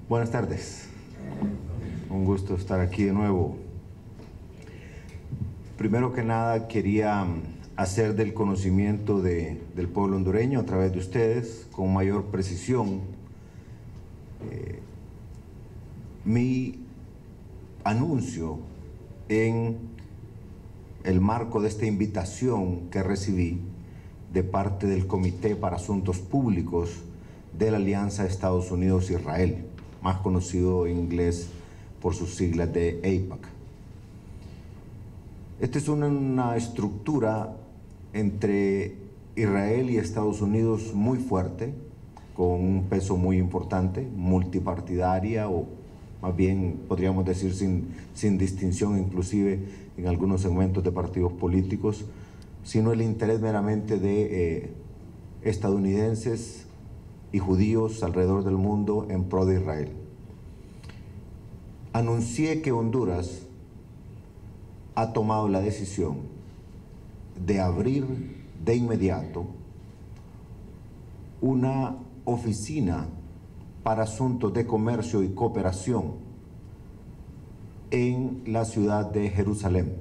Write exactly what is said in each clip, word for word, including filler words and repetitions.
Buenas tardes. Un gusto estar aquí de nuevo. Primero que nada, quería hacer del conocimiento de, del pueblo hondureño a través de ustedes, con mayor precisión, eh, mi anuncio en el marco de esta invitación que recibí de parte del Comité para Asuntos Públicos de la Alianza Estados Unidos-Israel, más conocido en inglés por sus siglas de AIPAC. Esta es una, una estructura entre Israel y Estados Unidos muy fuerte, con un peso muy importante, multipartidaria o más bien podríamos decir sin, sin distinción inclusive en algunos segmentos de partidos políticos, sino el interés meramente de eh, estadounidenses y judíos alrededor del mundo en pro de Israel. Anuncié que Honduras ha tomado la decisión de abrir de inmediato una oficina para asuntos de comercio y cooperación en la ciudad de Jerusalén,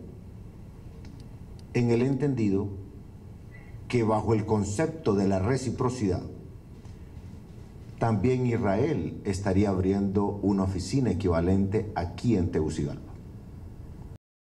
en el entendido que bajo el concepto de la reciprocidad, también Israel estaría abriendo una oficina equivalente aquí en Tegucigalpa.